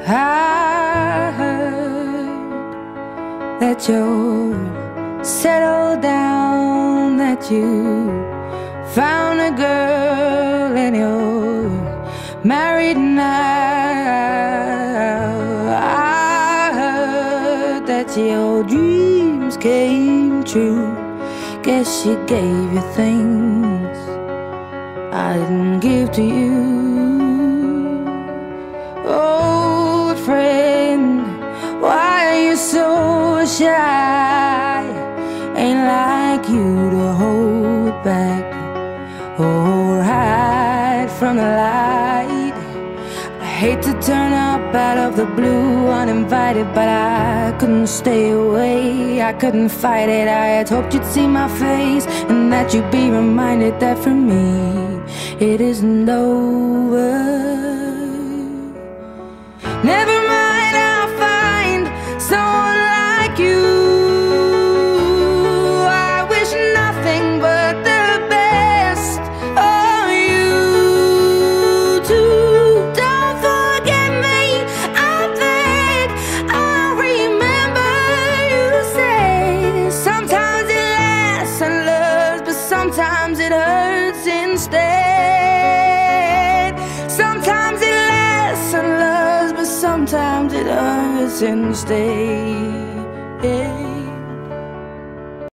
I heard that you're settled down, that you found a girl and you're married now. I heard that your dreams came true. Guess she gave you things I didn't give to you. Old friend, why are you so shy? Ain't like you to hold back or hide from the light. I hate to turn up out of the blue uninvited, but I couldn't stay away, I couldn't fight it. I had hoped you'd see my face and that you'd be reminded that for me it isn't over. Never mind, I'll find someone like you. I wish nothing but the best of you too. Don't forget me, I beg. I remember you say sometimes it lasts and loves, but sometimes it hurts instead. Sometimes it lasts and loves, but sometimes it hurts instead.